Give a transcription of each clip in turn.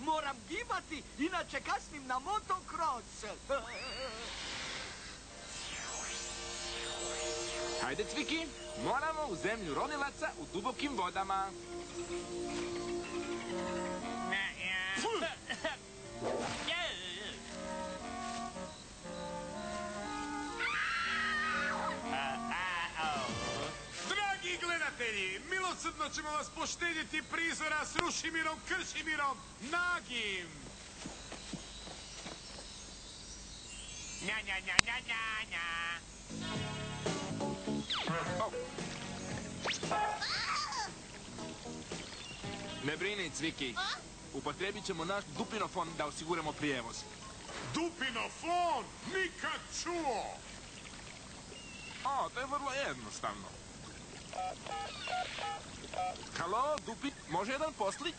Moram gibati, inače kasnim na motocross. Hajde, Cviki, moramo u zemlju ronilaca u dubokim vodama. Dragi gledatelji, milosrdno ćemo vas poštedjeti prizora s Rušimirom Kršimirom nagim. Nja, nja, nja, nja, nja, nja. Ne brini, Cviki. Upotrebit ćemo naš dupinofon da osiguramo prijevoz. Dupinofon? Nikad čuo! O, to je vrlo jednostavno. Halo, Dupi, može jedan poslić?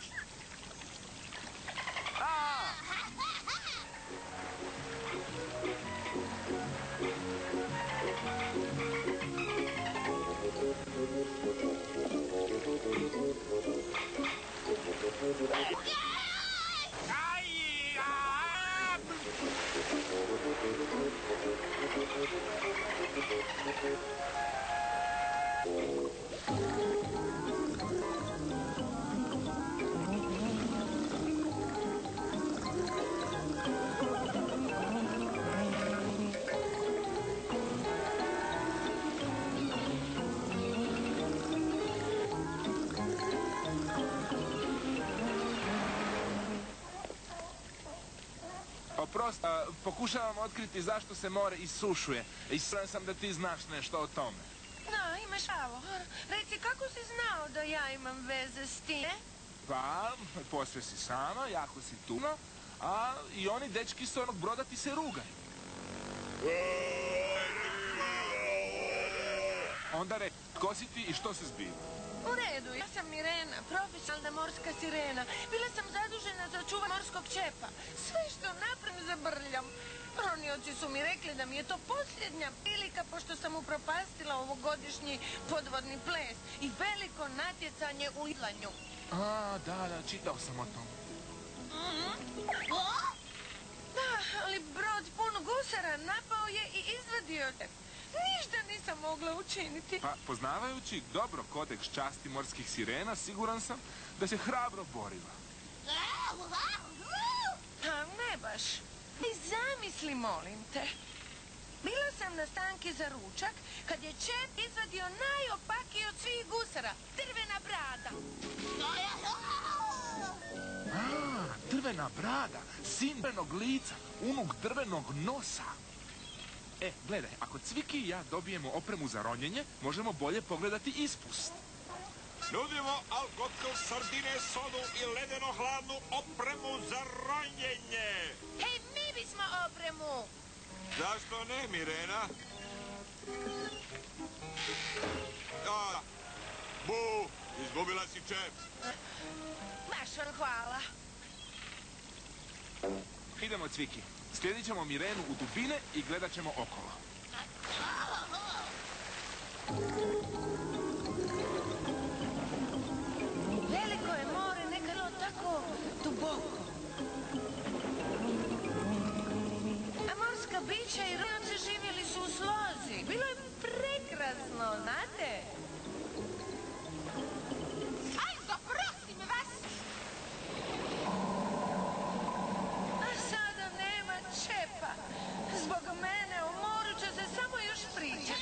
Oprosti, pokušavam otkriti zašto se more isušuje. I sam da ti znaš nešto o tome. Da, imaš pravo. Reci, kako si znao da ja imam veze s tim? Pa, posve si sama, jako si tuno, a i oni dečki s onog broda ti se rugaju. Onda reci, tko si ti i što se zbiva? U redu, ja sam Mirena, profesionalna morska sirena. Bila sam zadužena za čuvanje morskog čepa. Sve što napravim zabrljam. Ronioci su mi rekli da mi je to posljednja prilika pošto sam upropastila ovogodišnji podvodni ples i veliko natjecanje u idlanju. Da, čitao sam o tom. Da, ali brod pun gusara napao je i izvadio te. Ništa nisam mogla učiniti. Pa, poznavajući dobro kodeks časti morskih sirena, siguran sam da se hrabro borila. A ne baš. I zamisli, molim te. Bila sam na stanki za ručak kad je čep izvadio najopakiji od svih gusara, drvena brada. Drvena brada, sin drvenog lica, unuk drvenog nosa. Gledaj, ako Cviki i ja dobijemo opremu za ronjenje, možemo bolje pogledati ispust. Nudimo alkotel, sardine, sodu i ledeno hladnu opremu za ronjenje. Hej, mi bismo opremu. Zašto ne, Mirena? Bu, izgubila si čep. Baš vam hvala. Idemo, Cviki. Slijedit ćemo Mirenu u dubine i gledat ćemo okolo. Veliko je more, nekada tako duboko. A morska bića i ronioci živjeli su u slozi. Bilo je prekrasno, znate? Aj, zaprosim vas! A sada nema čepa. Zbog mene o moru će se samo još pričati.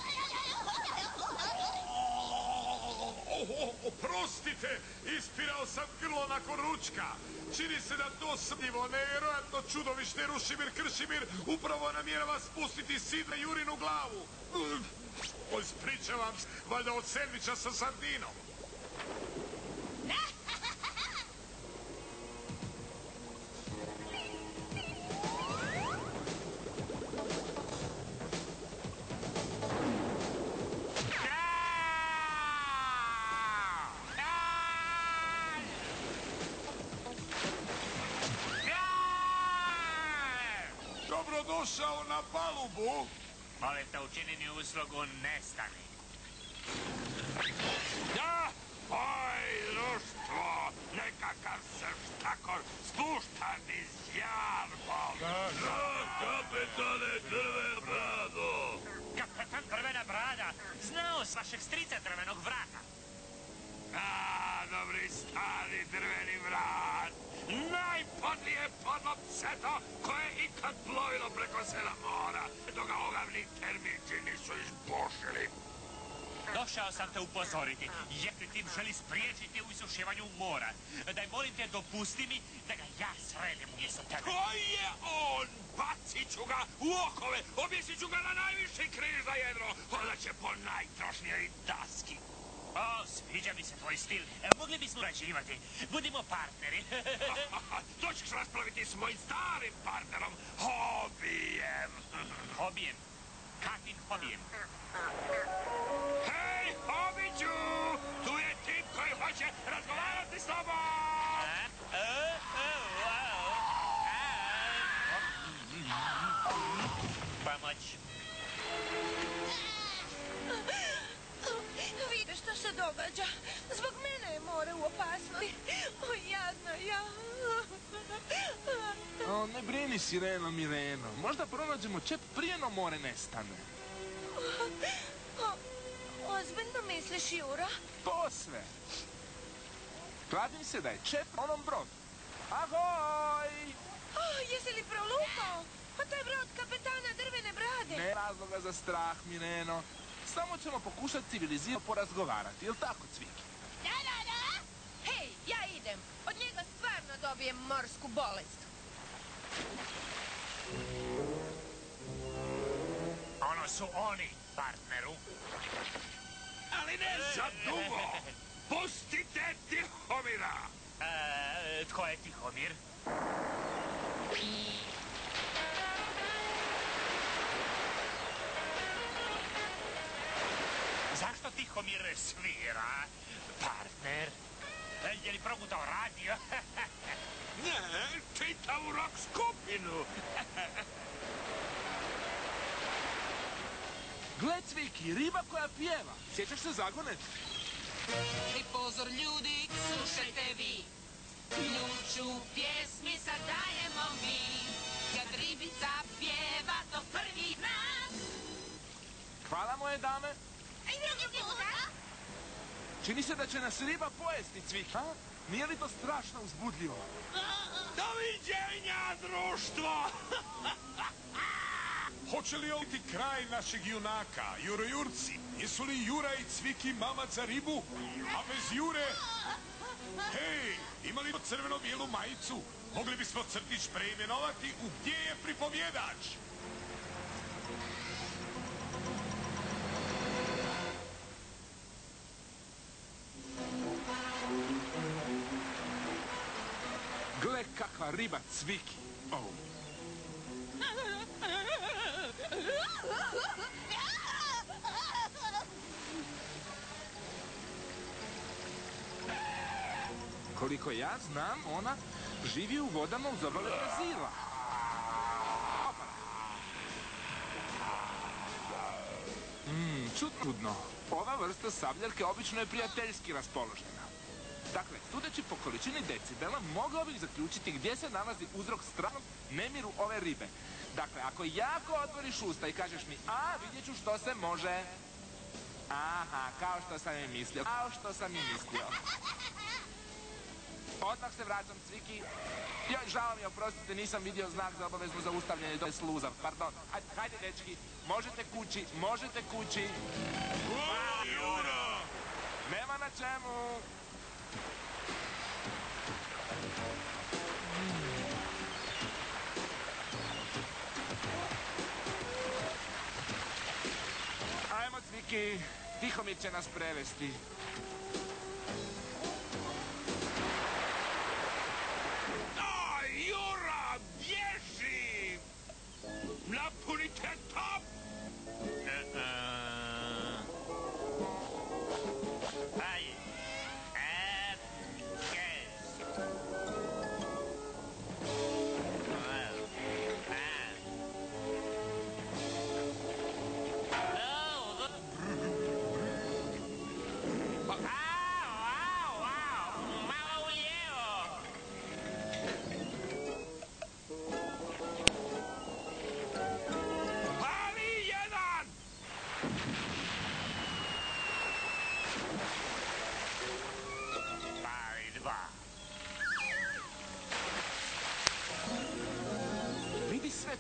Oprostite, ispirao sam grlo nakon ručka. Čini se da to smljivo, nevjerojatno čudovište Rušimir Kršimir upravo namjerava spustiti Sidra Jurinu glavu. Ispričavam se, valjda od sendviča sa sardinom. Dobrodošao na palubu. Molim te, učini mi uslugu, nestani. Aj, društvo, neka kakav se štakor spušta niz jarbol. Kapetane Drvena brado. Kapetan Drvena brada, znao s vašeg strica Drvenog vrata. Dobri stari drveni vrat. Najpodlije podlo pseto koje je ikad plovilo preko 7 mora, dok ga ogavni termiči nisu izbušili. Došao sam te upozoriti, jer tim želi spriječiti u isušivanju mora. Daj, molim te, dopusti mi da ga ja sredim umjesto tebe. Ko je on? Bacit ću ga u okove, objesit ću ga na najviši križ za jedro, onda će po najtrošnijoj daski. O, sviđa mi se tvoj stil. Mogli bismo rađivati. Budimo partneri. To ćeš raspraviti s mojim starim partnerom, Hobijem. Hobijem? Kakvim Hobijem? Hej, Hobiću! Tu je tip koji hoće razgovarati s tobom! Pomoć. Vidite što se događa. Zbog mene je more u opasnosti. O, jadna ja. O, ne brini, Sireno Mireno. Možda pronađemo čep prije no more nestane. Ozbiljno misliš, Jura? Posve. Kladim se da je čep na onom brodu. Ahoj! Jesi li prolukao? Pa to je brod kapetana Drvene brade. Ne razloga za strah, Mireno. Samo ćemo pokušati civilizirano porazgovarati, jel tako, Cviki? Da. Hej, ja idem. Od njega stvarno dobijem morsku bolest. Ono su oni, partneru. Ali ne za dugo! Pustite Tihomira! Tko je Tihomir? Zašto Tihomir svira, partner? Je li progutao radio? Ne, čitavu rock skupinu! Gle, Cviki, riba koja pjeva. Sjećaš se Zagone? I pozor ljudi, slušajte vi. Ključu pjesmi sad dajemo mi. Kad ribica pjeva to prvi nas. Hvala, moje dame. I drugi puta? Čini se da će nas riba pojesti, Cviki. A? Nije li to strašno uzbudljivo? Doviđenja, društvo! Hoće li ovo biti kraj našeg junaka, Jurojurci? Jesu li Jura i Cviki mamac za ribu? A bez Jure... Hej, ima li crveno-bijelu majicu? Mogli bismo crtić preimenovati u Gdje je pripovjedač? Gle kakva riba, Cviki. Oh. Koliko ja znam, ona živi u vodama uz obale Brazila. Čudno. Ova vrsta sabljarke obično je prijateljski raspoložena. Dakle, sudeći po količini decibela, mogao bih zaključiti gdje se nalazi uzrok stranog nemiru ove ribe. Dakle, ako jako otvoriš usta i kažeš mi, vidjet ću što se može. Aha, kao što sam i mislio. Odmah se vraćam, Cviki. Joj, žao mi, oprostite, nisam vidio znak za obavezno zaustavljanje do sluza. Pardon. Hajde, dečki, možete kući. Jura! Nema na čemu. Ajmo, Cviki, Tihomir će nas prevesti. Jura, bježi! Napunite top!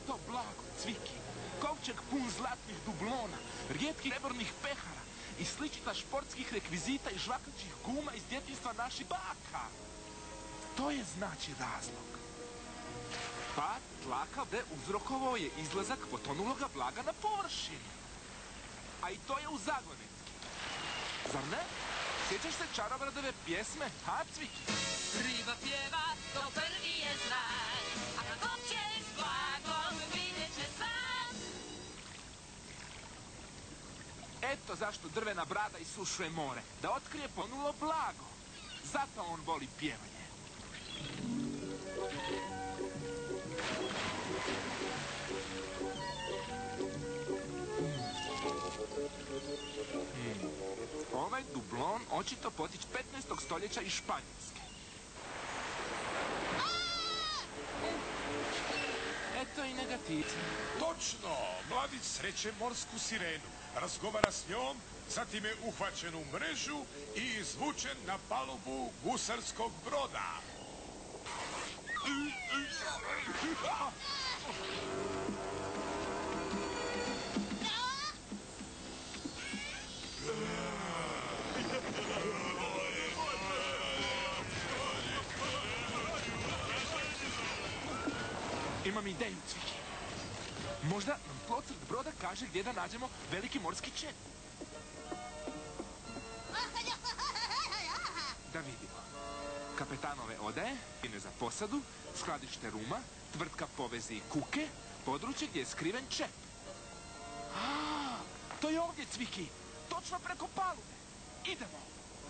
to blago, Cviki. Kovčeg pun zlatnih dublona, rijetkih srebrnih pehara i sličica športskih rekvizita i žvakaćih guma iz djetinjstva naših baka. To je znači razlog. Pad tlaka vode uzrokovao je izlazak potonuloga blaga na površinu. A i to je u zagonetki. Zar ne? Sjećaš se Čarobradove pjesme, ha, Cviki? Riba pjeva, to prvi je znak, a na kovčeg s blagom vidjet će svak. Eto zašto drvena brada isušuje more, da otkrije ponulo blago. Zato on voli pjevanje. Ovaj dublon očito potič 15. stoljeća iz Španjolske. Eto i negativci. Točno! Mladić sreće morsku sirenu, razgovara s njom, zatim je uhvaćen u mrežu i izvučen na palubu gusarskog broda. Imam ideju, Cviki. Možda nam tlocrt broda kaže gdje da nađemo veliki morski čep. Da vidimo. Kapetanove odaje, ine za posadu, skladište ruma, tvrtka povezi i kuke, područje gdje je skriven čep. To je ovdje, Cviki. Točno preko palube. Idemo.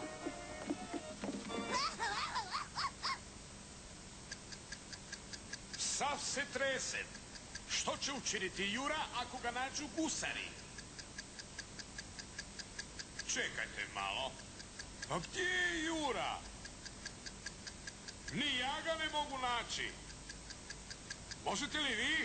Sav se trese. Što će učiniti Jura ako ga nađu gusari? Čekajte malo. A gdje je Jura? Ni ja ga ne mogu naći. Možete li vi?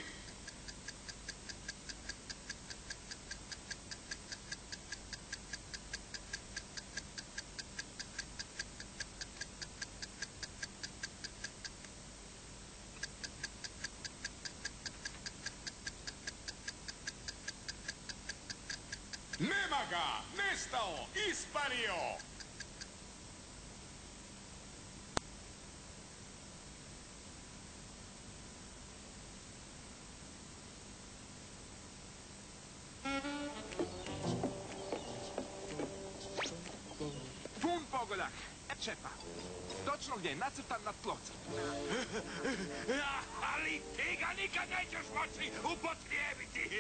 Nema ga! Nestao! Ispario! Pun pogodak. Čepa. Točno gdje je nacrtan na tlocrtu. Ali ti ga nikad nećeš moći upotrijebiti!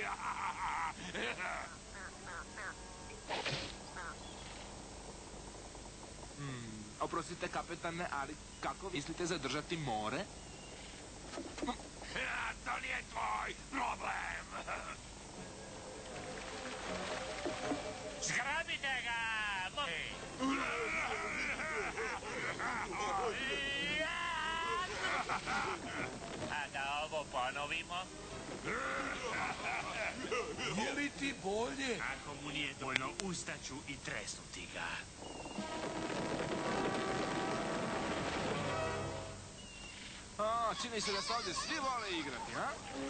Oprostite, kapetane, ali kako mislite zadržati more? To nije tvoj problem! Zgrabite ga! A da ovo ponovimo? Je li ti bolje? Ako mu nije dovoljno, ustaću i tresnuti ga. Čini se da se ovdje svi vole igrati, ha?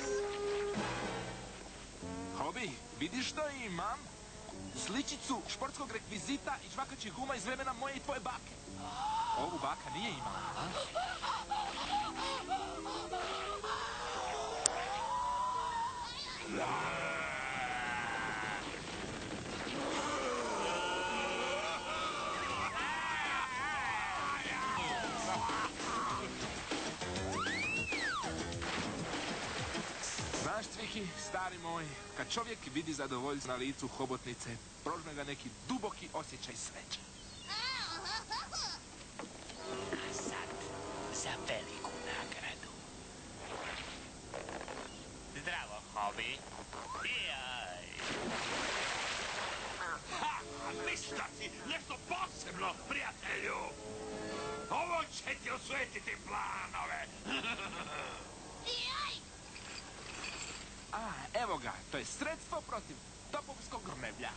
Hobi, vidiš što imam? Sličicu športskog rekvizita i žvakaćih guma iz vremena moje i tvoje bake. Ovu baka nije imala, ha? Znaš, Cviki, stari moj, kad čovjek vidi zadovoljstvo na licu hobotnice, prožme ga neki duboki osjećaj sreće. A sad, za veliku nagradu. Zdravo, Hobi. Jaj. Ha! Ništa si! Nešto posebno, prijatelju! Ovo će ti osvetiti planove! Evo ga, to je sredstvo protiv topovskog grmeblja.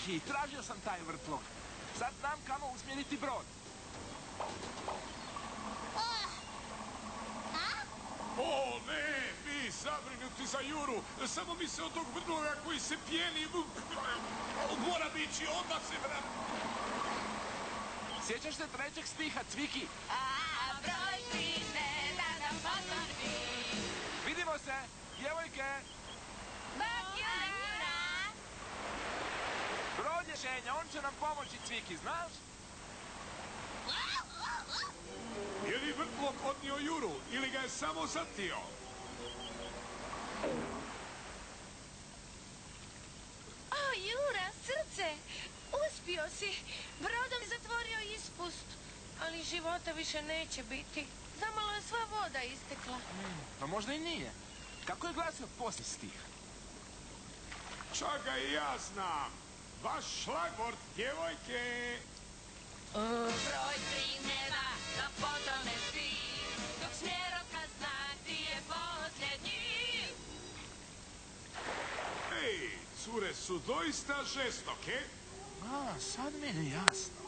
Cviki, tražio sam taj vrtlog. Sad znam kamo usmjeriti brod. O, ne, vi zabrinuti za Juru. Samo mi se od tog vrtloga koji se pjeni... Mora bići, odmah se vrati. Sjećaš se 3. stiha, Cviki? A broj 3 ne da nam potvrdi. Vidimo se, djevojke! Bog Jura! Brod je rješenja, on će nam pomoći, Cviki, znaš? Je li vrtlog odnio Juru ili ga je samo zatio? O, Jura, srce! Uspio si! Brodom zatvorio ispust. Ali života više neće biti. Zamalo je sva voda istekla. Pa možda i nije. Kako je glasio poslije stiha? Čak ga i ja znam. Vaš šlagvort, djevojke. Broj 3 ne da da potone svi, dok smjeroka zna ti je posljednji. Ej, cure su doista žestoke. A, sad mi je jasno.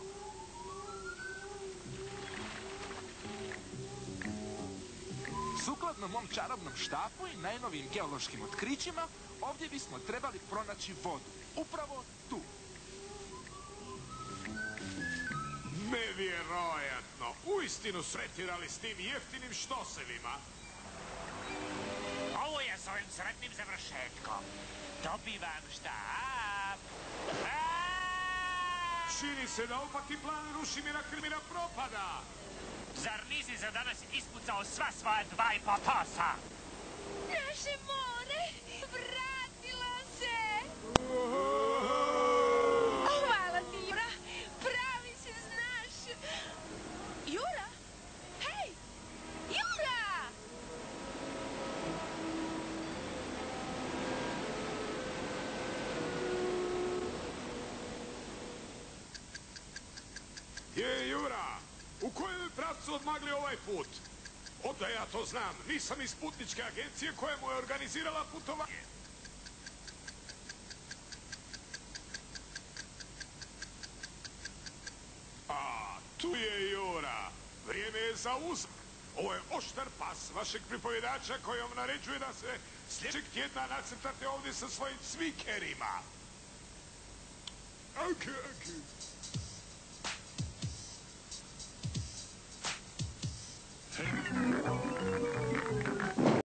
Sukladno mom čarobnom štapu i najnovijim geološkim otkrićima, ovdje bismo trebali pronaći vodu. Upravo tu. Nevjerojatno. Uistinu sretirali s tim jeftinim štosevima. Ovo je s ovim sretnim završetkom. Dobivam štap. Čini se da opaki plan Rušimira Krmira propada. Zar nisi za danas ispucao sva svoja 2,5 pasa? Naše more! Vratilo se! Hvala ti, Jura! Pravi se znaš! Jura? Hej! Jura! Je, Jura, u kojem pravcu odmagli ovaj put? Onda ja to znam, nisam iz putničke agencije koja mu je organizirala putovanje. A, tu je Jura. Vrijeme je za uzm. Ovo je oštar pas vašeg pripovjedača koji vam naređuje da se sljedećeg tjedna nacrtate ovdje sa svojim cvikerima. Ok.